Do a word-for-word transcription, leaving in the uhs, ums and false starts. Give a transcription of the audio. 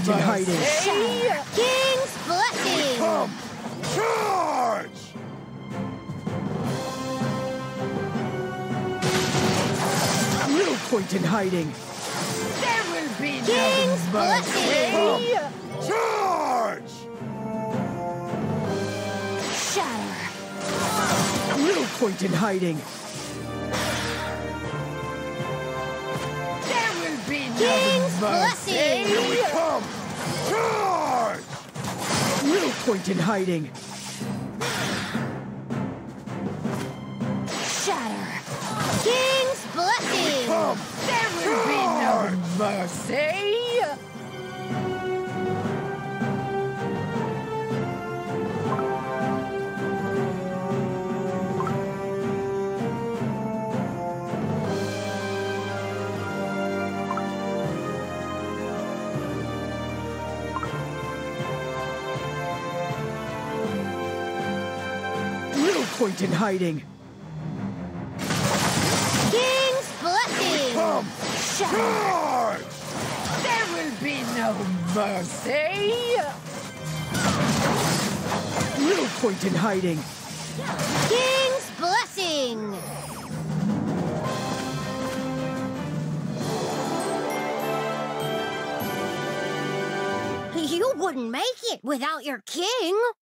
point in hiding. King's blessing. Come! Charge! No point in hiding. There will be King's no blessing. mercy. Charge! Shatter. No point in hiding. There will be no King's mercy. blessing. Here we come! Charge! No point in hiding. Shatter. King's blessing. Come! There will be no mercy. No point in hiding. King's blessing. Come! Shatter. Charge! There will be no mercy. No point in hiding. King's blessing. You wouldn't make it without your king.